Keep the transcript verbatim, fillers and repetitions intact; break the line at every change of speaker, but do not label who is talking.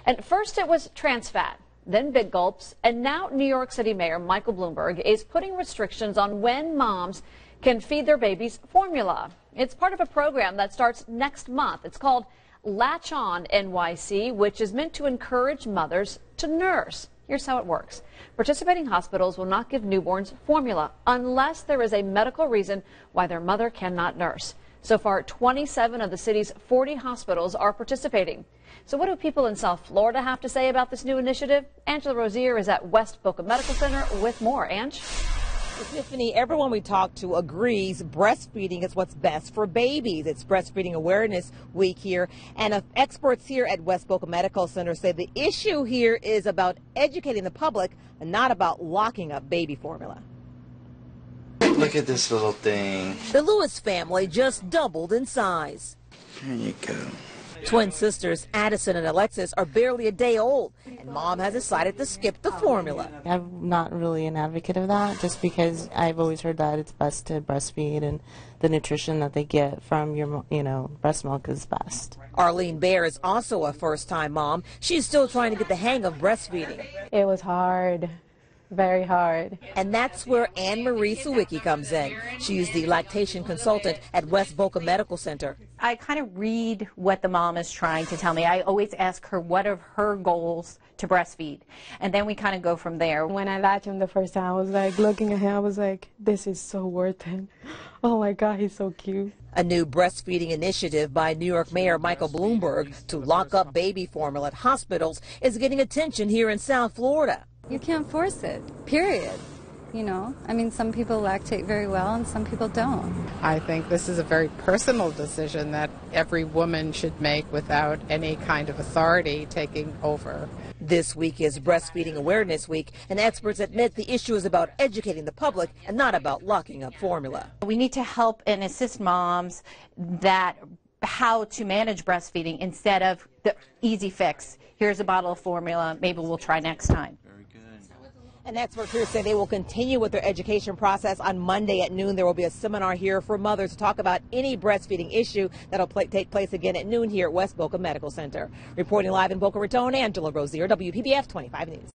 And first it was trans fat, then big gulps, and now New York City Mayor Michael Bloomberg is putting restrictions on when moms can feed their babies formula. It's part of a program that starts next month. It's called Latch On N Y C, which is meant to encourage mothers to nurse. Here's how it works. Participating hospitals will not give newborns formula unless there is a medical reason why their mother cannot nurse. So far, twenty-seven of the city's forty hospitals are participating. So what do people in South Florida have to say about this new initiative? Angela Rozier is at West Boca Medical Center with more. Ange?
Tiffany, everyone we talk to agrees breastfeeding is what's best for babies. It's Breastfeeding Awareness Week here, and uh, experts here at West Boca Medical Center say the issue here is about educating the public and not about locking up baby formula.
Look at this little thing.
The Lewis family just doubled in size.
There you go.
Twin sisters Addison and Alexis are barely a day old, and mom has decided to skip the formula.
I'm not really an advocate of that, just because I've always heard that it's best to breastfeed, and the nutrition that they get from your, you know, breast milk is best.
Arlene Bear is also a first-time mom. She's still trying to get the hang of breastfeeding.
It was hard. Very hard.
And that's where Anne Marie Sawicki comes in. She's the lactation consultant at West Boca Medical Center.
I kind of read what the mom is trying to tell me. I always ask her what are her goals to breastfeed, and then we kind of go from there.
When I latched him the first time, I was like looking at him, I was like, this is so worth it. Oh my God, he's so cute.
A new breastfeeding initiative by New York Mayor Michael Bloomberg to lock up baby formula at hospitals is getting attention here in South Florida.
You can't force it, period. You know, I mean, some people lactate very well and some people don't.
I think this is a very personal decision that every woman should make without any kind of authority taking over.
This week is Breastfeeding Awareness Week, and experts admit the issue is about educating the public and not about locking up formula.
We need to help and assist moms that how to manage breastfeeding instead of the easy fix. Here's a bottle of formula, maybe we'll try next time.
And experts here say they will continue with their education process. On Monday at noon, there will be a seminar here for mothers to talk about any breastfeeding issue that will play, take place again at noon here at West Boca Medical Center. Reporting live in Boca Raton, Angela Rozier, W P B F twenty-five News.